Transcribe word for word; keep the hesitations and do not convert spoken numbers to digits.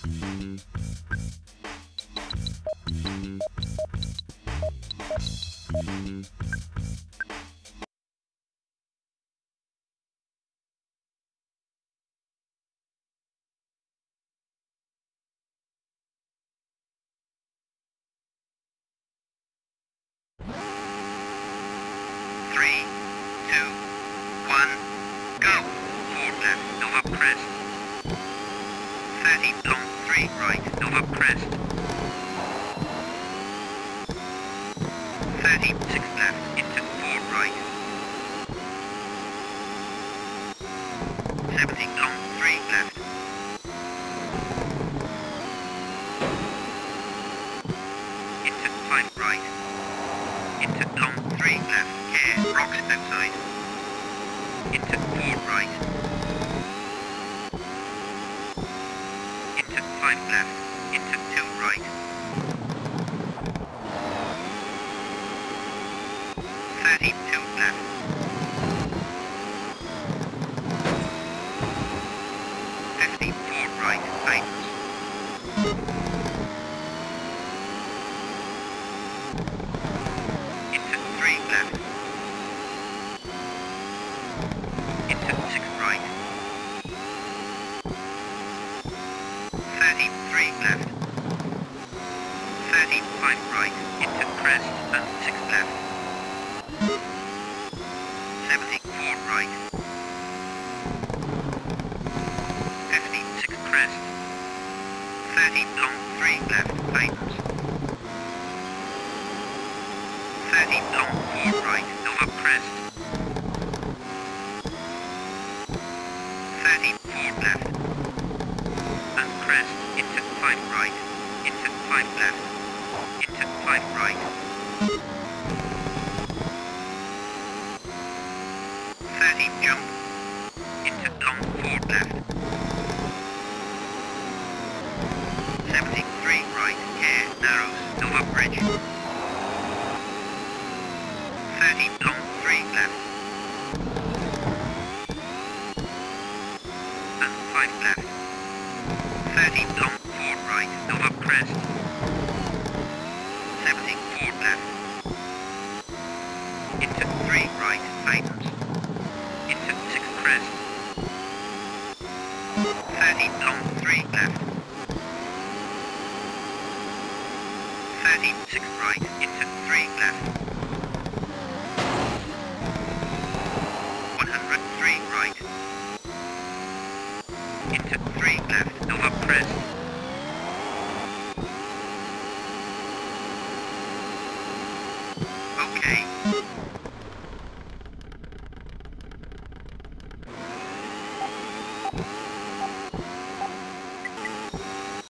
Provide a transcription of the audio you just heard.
Three, two, one, go. Four left, over crest. Thirty long, three right, over crest. Thirty-six left, into four right. Seventy long, three left. Into five right. Into long, three left. Care, rocks outside. Into four right. Into five left. Into two right. Thirty-two left. Fifty-four right. Tightens. Into three left. Into six right. Thirty-three left. Thirty-five right. Into crest and six left. Seventy-four right. Fifty-six crest. Thirty long three left. Tightens. Thirty long four right. Over crest. Thirty-four left. And crest into five right. Into five left. Into five right. Thirty jump. Into long four left. Seventy-three right. Care narrows. Over bridge. Thirty long three left. And five left. Thirty long four right. Over crest. Seventy-four left. Into three right. Tightens. Into six crest. Thirty long three left. Thirty-six right. Into three left. One hundred three right. Into three left.